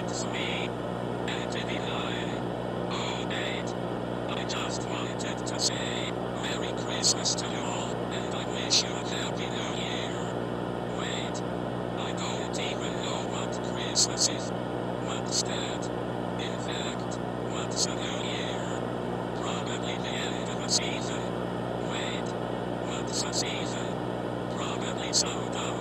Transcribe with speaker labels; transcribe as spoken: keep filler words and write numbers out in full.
Speaker 1: it's me, Anthony High. Oh, Nate. I just wanted to say Merry Christmas to you all, and I wish you a Happy New Year. Wait, I don't even know what Christmas is. What's that? In fact, what's a New Year? Probably the end of a season. Wait, what's a season? Probably so dumb.